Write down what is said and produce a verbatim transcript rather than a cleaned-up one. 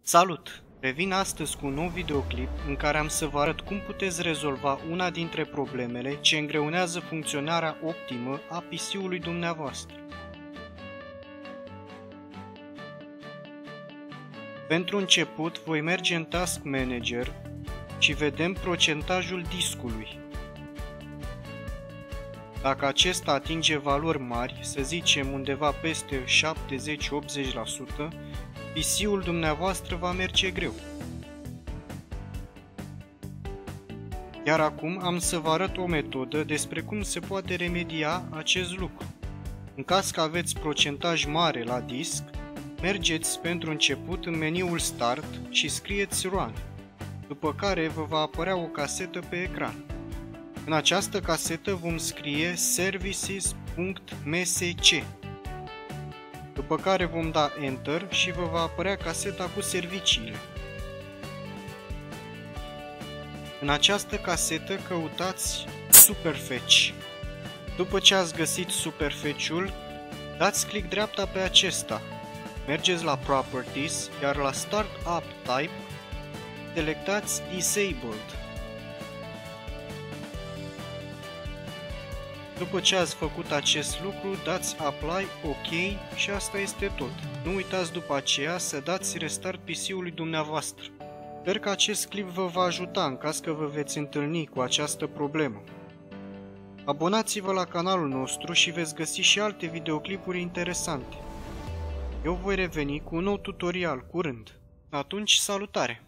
Salut! Revin astăzi cu un nou videoclip în care am să vă arăt cum puteți rezolva una dintre problemele ce îngreunează funcționarea optimă a P C-ului dumneavoastră. Pentru început, voi merge în Task Manager și vedem procentajul discului. Dacă acesta atinge valori mari, să zicem undeva peste șaptezeci la optzeci la sută, P C-ul dumneavoastră va merge greu. Iar acum am să vă arăt o metodă despre cum se poate remedia acest lucru. În caz că aveți procentaj mare la disc, mergeți pentru început în meniul Start și scrieți Run, după care vă va apărea o casetă pe ecran. În această casetă vom scrie services punct m s c, după care vom da Enter și vă va apărea caseta cu serviciile. În această casetă căutați Superfetch. După ce ați găsit Superfetch-ul, dați click dreapta pe acesta, mergeți la Properties, iar la Start Up Type selectați Disabled. După ce ați făcut acest lucru, dați Apply, OK și asta este tot. Nu uitați după aceea să dați Restart P C-ului dumneavoastră. Sper că acest clip vă va ajuta în caz că vă veți întâlni cu această problemă. Abonați-vă la canalul nostru și veți găsi și alte videoclipuri interesante. Eu voi reveni cu un nou tutorial curând. Atunci, salutare!